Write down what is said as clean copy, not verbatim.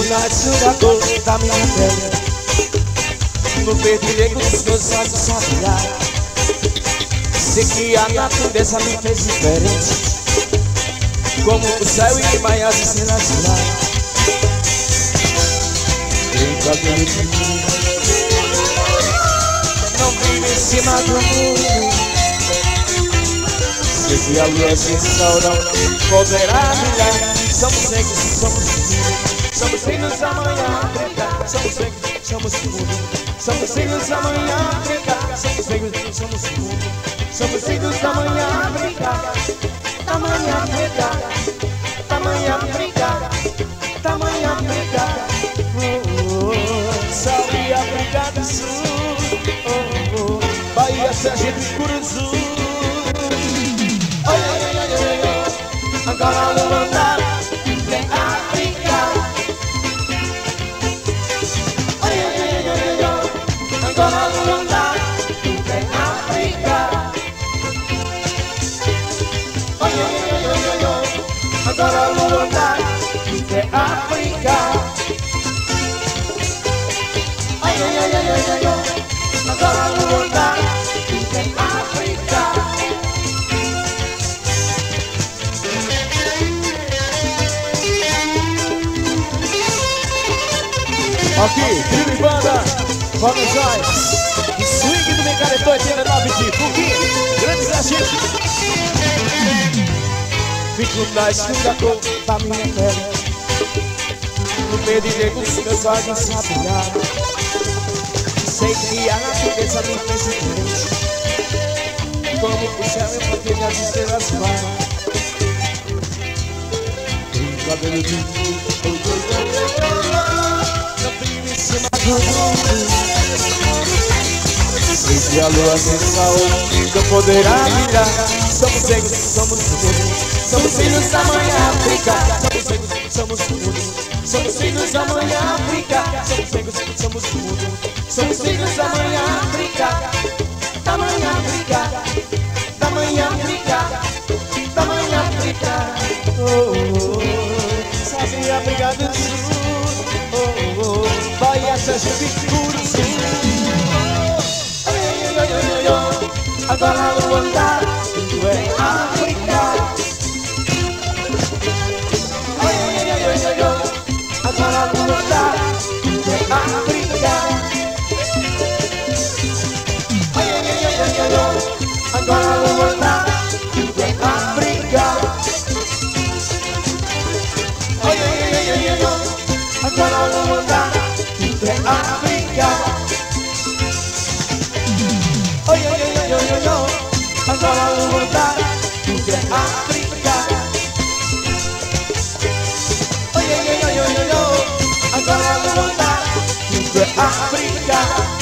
nasce da cor da minha pele, no pedilhego dos meus olhos sabiá. Sei que a natureza me fez diferente, como o céu e manhãs estrelas lá. Em cabelo de mim, não vive em cima do mundo. Sei que a lua sem sol não poderá brilhar. Somos cegos, somos filhos, somos filhos da manhã África. Somos cegos, somos mundo, somos filhos da manhã África. Somos cegos, somos mundo, somos filhos da manhã África. Da manhã África, da manhã África, da manhã África. Salve África do Sul, Bahia, Sergipe, Curuzu. Oi, oi, oi, oi, oi, oi. Agora Luanda tem África. Oi, oi, oi, oi, oi, oi. Agora Luanda tem África. Oi, oi, oi, oi, oi, oi. Agora Luanda tem África. Oi, oi, oi, oi, oi, oi. Agora Luanda tem África. Aqui, trio e banda, Fábio Joyce, e swing do Micaretô 89 de Fuguinho, grandes artistas. Fico na escura cor da minha pele, no pedilhego dos meus olhos sabiá. Sei que a natureza me fez diferente, como o céu e a as estrelas vai. Tem cabelo de sei que a lua sem sol não poderá brilhar. Somos cegos, somos mudos, somos filhos da manhã África. Somos cegos, somos mudos, somos filhos da manhã África. Somos cegos, somos mudos, somos filhos da manhã África. Da manhã África, da manhã África, da manhã África. Sabe África do Sul, Bahia, Sergipe, Curuzu. Agora Luanda é África. Oi, oi, oi, oi, oi, oi. Agora Luanda é África. Oi, oi, oi, oi, oi, oi. Agora Luanda é África. Oi, oi, oi, oi, oi, oi. Agora Luanda é África. Oi, oi, oi, oi, oi, oi. Agora Luanda é África. Oi, oi, oi, oi, oi, oi. Agora Luanda é África.